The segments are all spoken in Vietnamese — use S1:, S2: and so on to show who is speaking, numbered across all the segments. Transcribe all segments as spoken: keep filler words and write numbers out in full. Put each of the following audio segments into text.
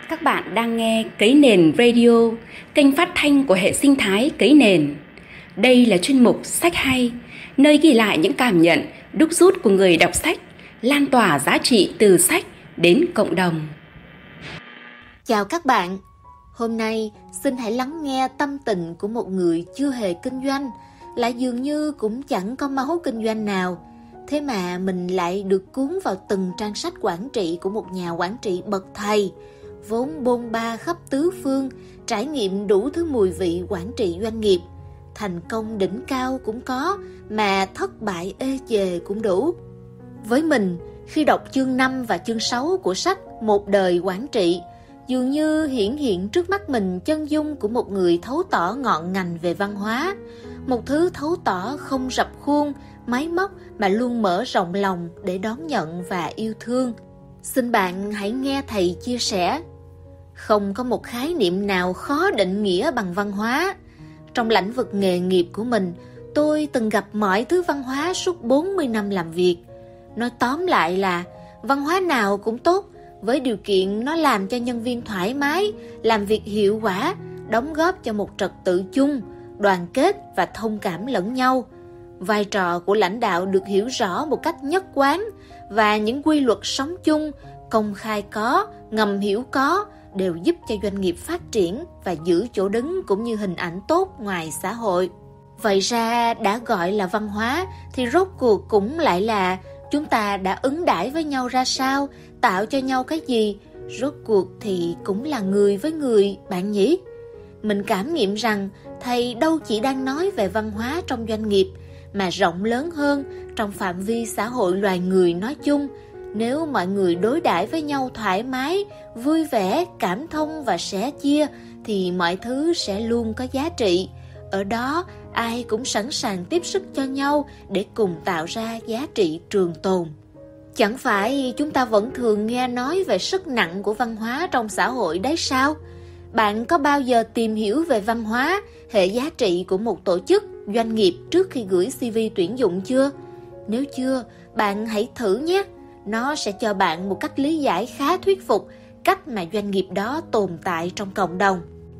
S1: Các bạn đang nghe Cấy Nền Radio, kênh phát thanh của hệ sinh thái Cấy Nền. Đây là chuyên mục Sách Hay, nơi ghi lại những cảm nhận, đúc rút của người đọc sách, lan tỏa giá trị từ sách đến cộng đồng.
S2: Chào các bạn, hôm nay xin hãy lắng nghe tâm tình của một người chưa hề kinh doanh, lại dường như cũng chẳng có máu kinh doanh nào. Thế mà mình lại được cuốn vào từng trang sách quản trị của một nhà quản trị bậc thầy, vốn bôn ba khắp tứ phương, trải nghiệm đủ thứ mùi vị quản trị doanh nghiệp. Thành công đỉnh cao cũng có, mà thất bại ê chề cũng đủ. Với mình, khi đọc chương năm và chương sáu của sách Một đời quản trị, dường như hiển hiện trước mắt mình chân dung của một người thấu tỏ ngọn ngành về văn hóa. Một thứ thấu tỏ không rập khuôn, máy móc mà luôn mở rộng lòng để đón nhận và yêu thương. Xin bạn hãy nghe thầy chia sẻ. Không có một khái niệm nào khó định nghĩa bằng văn hóa. Trong lĩnh vực nghề nghiệp của mình, tôi từng gặp mọi thứ văn hóa suốt bốn mươi năm làm việc. Nói tóm lại là văn hóa nào cũng tốt, với điều kiện nó làm cho nhân viên thoải mái, làm việc hiệu quả, đóng góp cho một trật tự chung, đoàn kết và thông cảm lẫn nhau. Vai trò của lãnh đạo được hiểu rõ một cách nhất quán, và những quy luật sống chung, công khai có, ngầm hiểu có, đều giúp cho doanh nghiệp phát triển và giữ chỗ đứng cũng như hình ảnh tốt ngoài xã hội. Vậy ra đã gọi là văn hóa thì rốt cuộc cũng lại là chúng ta đã ứng đãi với nhau ra sao, tạo cho nhau cái gì, rốt cuộc thì cũng là người với người, bạn nhỉ? Mình cảm nghiệm rằng thầy đâu chỉ đang nói về văn hóa trong doanh nghiệp, mà rộng lớn hơn trong phạm vi xã hội loài người nói chung. Nếu mọi người đối đãi với nhau thoải mái, vui vẻ, cảm thông và sẻ chia, thì mọi thứ sẽ luôn có giá trị. Ở đó, ai cũng sẵn sàng tiếp sức cho nhau để cùng tạo ra giá trị trường tồn. Chẳng phải chúng ta vẫn thường nghe nói về sức nặng của văn hóa trong xã hội đấy sao? Bạn có bao giờ tìm hiểu về văn hóa, hệ giá trị của một tổ chức, doanh nghiệp trước khi gửi xê vê tuyển dụng chưa? Nếu chưa, bạn hãy thử nhé. Nó sẽ cho bạn một cách lý giải khá thuyết phục cách mà doanh nghiệp đó tồn tại trong cộng đồng.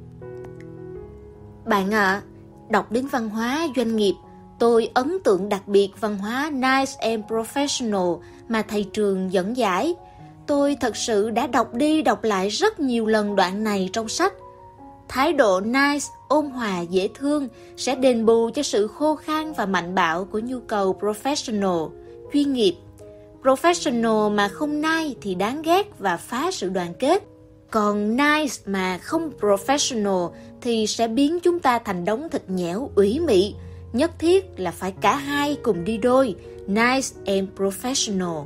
S2: Bạn ạ, à, đọc đến văn hóa doanh nghiệp, tôi ấn tượng đặc biệt văn hóa Nice and Professional mà thầy Trường dẫn giải. Tôi thật sự đã đọc đi đọc lại rất nhiều lần đoạn này trong sách. Thái độ nice, ôn hòa, dễ thương sẽ đền bù cho sự khô khan và mạnh bạo của nhu cầu professional, chuyên nghiệp. Professional mà không nice thì đáng ghét và phá sự đoàn kết. Còn nice mà không professional thì sẽ biến chúng ta thành đống thịt nhẽo ủy mị. Nhất thiết là phải cả hai cùng đi đôi, nice and professional.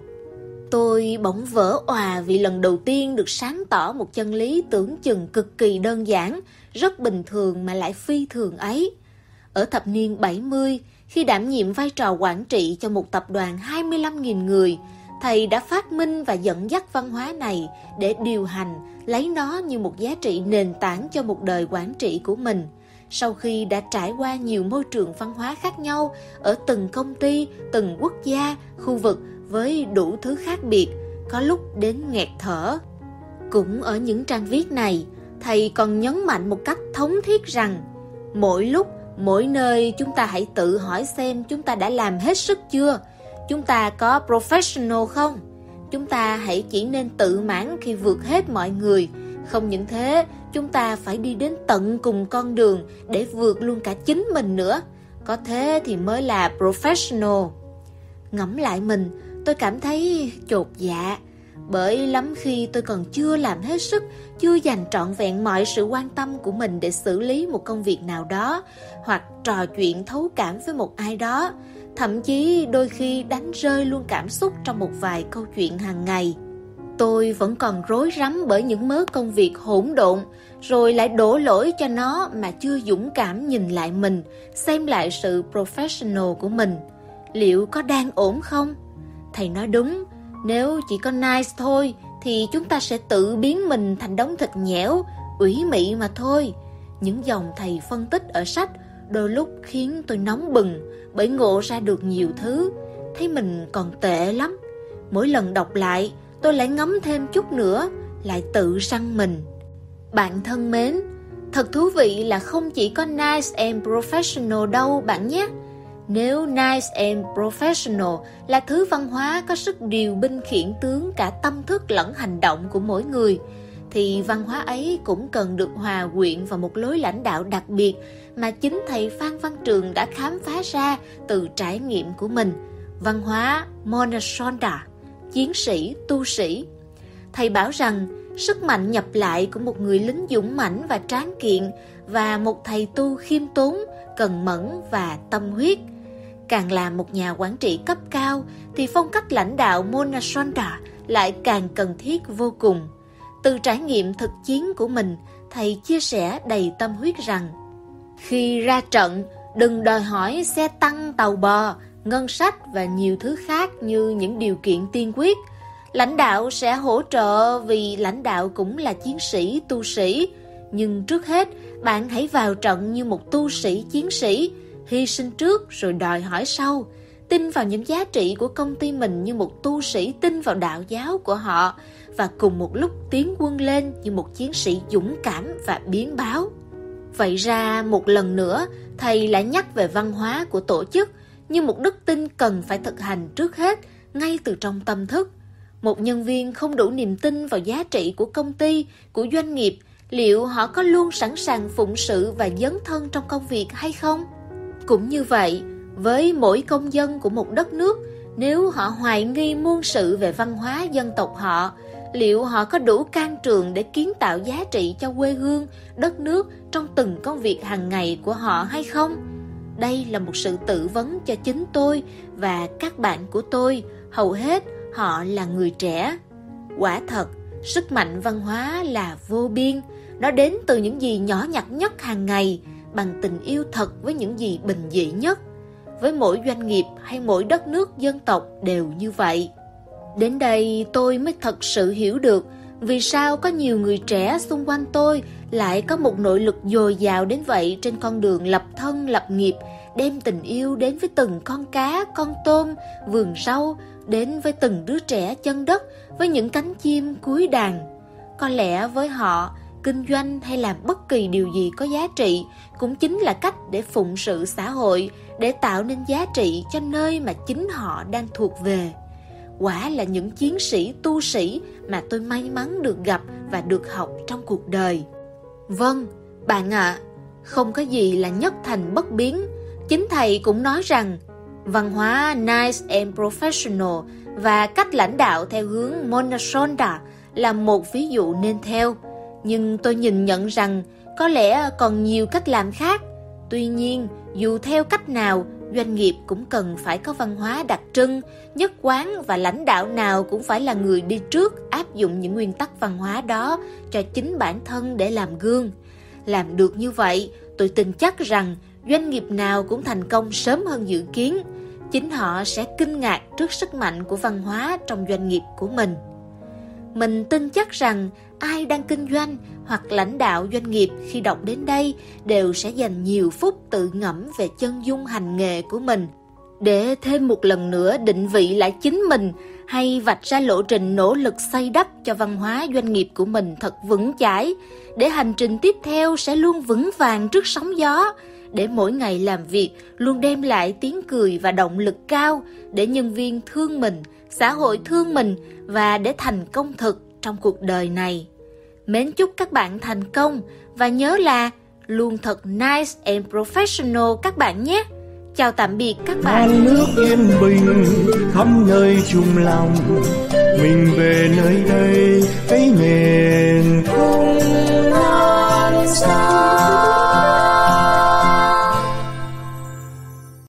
S2: Tôi bỗng vỡ òa vì lần đầu tiên được sáng tỏ một chân lý tưởng chừng cực kỳ đơn giản, rất bình thường mà lại phi thường ấy. Ở thập niên bảy mươi, khi đảm nhiệm vai trò quản trị cho một tập đoàn hai mươi lăm nghìn người, thầy đã phát minh và dẫn dắt văn hóa này để điều hành, lấy nó như một giá trị nền tảng cho một đời quản trị của mình. Sau khi đã trải qua nhiều môi trường văn hóa khác nhau ở từng công ty, từng quốc gia, khu vực với đủ thứ khác biệt, có lúc đến nghẹt thở. Cũng ở những trang viết này, thầy còn nhấn mạnh một cách thống thiết rằng mỗi lúc, mỗi nơi chúng ta hãy tự hỏi xem chúng ta đã làm hết sức chưa? Chúng ta có professional không? Chúng ta hãy chỉ nên tự mãn khi vượt hết mọi người. Không những thế, chúng ta phải đi đến tận cùng con đường để vượt luôn cả chính mình nữa. Có thế thì mới là professional. Ngẫm lại mình, tôi cảm thấy chột dạ. Bởi lắm khi tôi còn chưa làm hết sức, chưa dành trọn vẹn mọi sự quan tâm của mình để xử lý một công việc nào đó, hoặc trò chuyện thấu cảm với một ai đó. Thậm chí đôi khi đánh rơi luôn cảm xúc trong một vài câu chuyện hàng ngày. Tôi vẫn còn rối rắm bởi những mớ công việc hỗn độn, rồi lại đổ lỗi cho nó mà chưa dũng cảm nhìn lại mình, xem lại sự professional của mình. Liệu có đang ổn không? Thầy nói đúng, nếu chỉ có nice thôi thì chúng ta sẽ tự biến mình thành đống thịt nhẽo, ủy mị mà thôi. Những dòng thầy phân tích ở sách đôi lúc khiến tôi nóng bừng bởi ngộ ra được nhiều thứ, thấy mình còn tệ lắm. Mỗi lần đọc lại, tôi lại ngấm thêm chút nữa, lại tự răng mình. Bạn thân mến, thật thú vị là không chỉ có nice and professional đâu bạn nhé. Nếu nice and professional là thứ văn hóa có sức điều binh khiển tướng cả tâm thức lẫn hành động của mỗi người, thì văn hóa ấy cũng cần được hòa quyện vào một lối lãnh đạo đặc biệt mà chính thầy Phan Văn Trường đã khám phá ra từ trải nghiệm của mình. Văn hóa Monasonda, chiến sĩ, tu sĩ. Thầy bảo rằng sức mạnh nhập lại của một người lính dũng mãnh và tráng kiện và một thầy tu khiêm tốn, cần mẫn và tâm huyết. Càng là một nhà quản trị cấp cao thì phong cách lãnh đạo Monasonda lại càng cần thiết vô cùng. Từ trải nghiệm thực chiến của mình, thầy chia sẻ đầy tâm huyết rằng khi ra trận, đừng đòi hỏi xe tăng, tàu bò, ngân sách và nhiều thứ khác như những điều kiện tiên quyết. Lãnh đạo sẽ hỗ trợ vì lãnh đạo cũng là chiến sĩ, tu sĩ. Nhưng trước hết, bạn hãy vào trận như một tu sĩ, chiến sĩ, hy sinh trước rồi đòi hỏi sau. Tin vào những giá trị của công ty mình như một tu sĩ tin vào đạo giáo của họ, và cùng một lúc tiến quân lên như một chiến sĩ dũng cảm và biến báo. Vậy ra một lần nữa, thầy lại nhắc về văn hóa của tổ chức như một đức tin cần phải thực hành trước hết, ngay từ trong tâm thức. Một nhân viên không đủ niềm tin vào giá trị của công ty, của doanh nghiệp, liệu họ có luôn sẵn sàng phụng sự và dấn thân trong công việc hay không? Cũng như vậy, với mỗi công dân của một đất nước, nếu họ hoài nghi muôn sự về văn hóa dân tộc họ, liệu họ có đủ can trường để kiến tạo giá trị cho quê hương, đất nước trong từng công việc hàng ngày của họ hay không? Đây là một sự tự vấn cho chính tôi và các bạn của tôi, hầu hết họ là người trẻ. Quả thật, sức mạnh văn hóa là vô biên, nó đến từ những gì nhỏ nhặt nhất hàng ngày, bằng tình yêu thật với những gì bình dị nhất. Với mỗi doanh nghiệp hay mỗi đất nước dân tộc đều như vậy. Đến đây tôi mới thật sự hiểu được vì sao có nhiều người trẻ xung quanh tôi lại có một nội lực dồi dào đến vậy trên con đường lập thân lập nghiệp, đem tình yêu đến với từng con cá, con tôm, vườn rau, đến với từng đứa trẻ chân đất, với những cánh chim cuối đàn. Có lẽ với họ, kinh doanh hay làm bất kỳ điều gì có giá trị cũng chính là cách để phụng sự xã hội, để tạo nên giá trị cho nơi mà chính họ đang thuộc về. Quả là những chiến sĩ, tu sĩ mà tôi may mắn được gặp và được học trong cuộc đời. Vâng, bạn ạ, à, không có gì là nhất thành bất biến. Chính thầy cũng nói rằng văn hóa nice and professional và cách lãnh đạo theo hướng Monasonda là một ví dụ nên theo. Nhưng tôi nhìn nhận rằng có lẽ còn nhiều cách làm khác. Tuy nhiên, dù theo cách nào, doanh nghiệp cũng cần phải có văn hóa đặc trưng, nhất quán, và lãnh đạo nào cũng phải là người đi trước áp dụng những nguyên tắc văn hóa đó cho chính bản thân để làm gương. Làm được như vậy, tôi tin chắc rằng doanh nghiệp nào cũng thành công sớm hơn dự kiến. Chính họ sẽ kinh ngạc trước sức mạnh của văn hóa trong doanh nghiệp của mình. Mình tin chắc rằng ai đang kinh doanh hoặc lãnh đạo doanh nghiệp khi đọc đến đây đều sẽ dành nhiều phút tự ngẫm về chân dung hành nghề của mình, để thêm một lần nữa định vị lại chính mình hay vạch ra lộ trình nỗ lực xây đắp cho văn hóa doanh nghiệp của mình thật vững chãi, để hành trình tiếp theo sẽ luôn vững vàng trước sóng gió, để mỗi ngày làm việc luôn đem lại tiếng cười và động lực cao, để nhân viên thương mình, xã hội thương mình, và để thành công thực trong cuộc đời này. Mến chúc các bạn thành công, và nhớ là luôn thật nice and professional các bạn nhé. Chào tạm biệt các bạn.
S3: Non nước yên bình khắp nơi chung lòng, mình về nơi đây cái nền không